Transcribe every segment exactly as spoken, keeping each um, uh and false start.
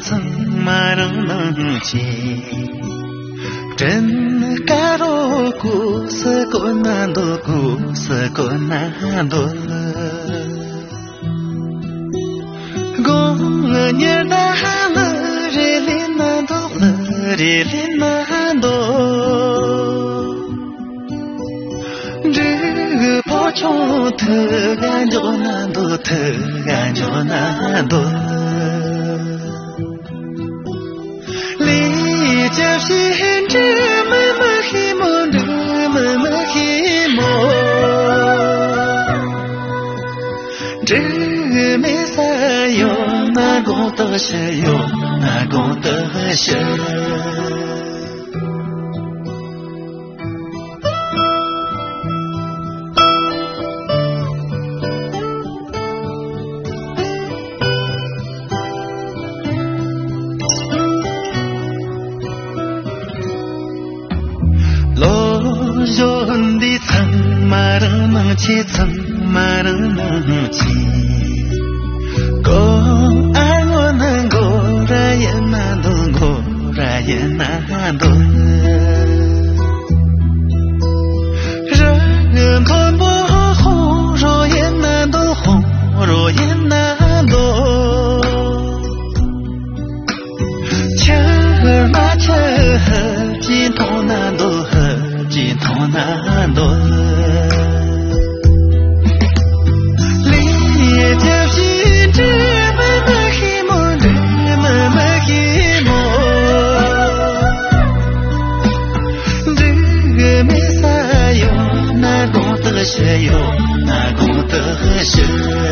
曾马人能接，真嘎罗古色古难多古色古难多，公年的了日里难多了日里难多，这破穷特干就难多特干就难多。就是这么么希望，这么么希望，这没啥用，那个都是用，那个都是。的曾马人能骑，曾马人能骑，公爱我能过来也难多，过来也难多。人看不红若也难多，红若也难多。车儿马车儿几头难多。几头难多，理就是这么么希望，这么么希望，这个没啥用，那个得是用，那个得是。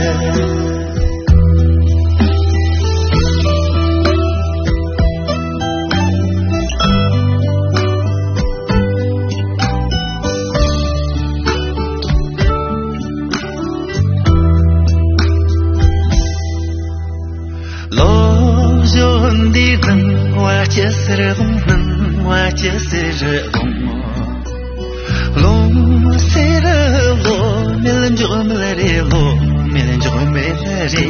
的人我就是龙人，我就是龙，龙是了龙，没人就没了的龙，没人就没了的。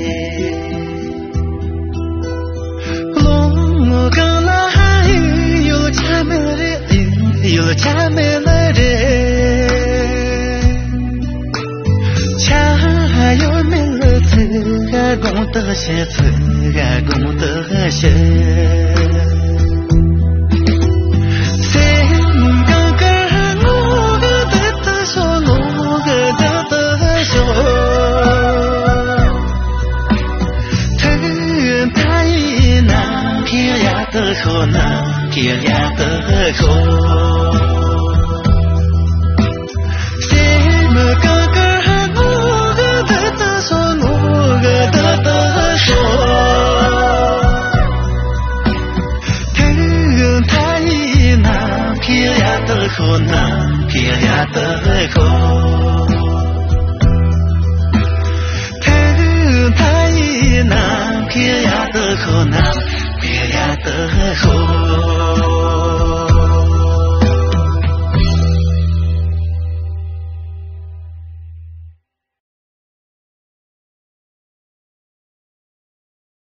龙刚来有家没了的，有家没了的，家有没了自个公的些自个公的些。可能天涯的口，谁么个个我个的的说，我个的的说，天太难，天涯的可能天涯的口，天太难，天涯的可能。的后。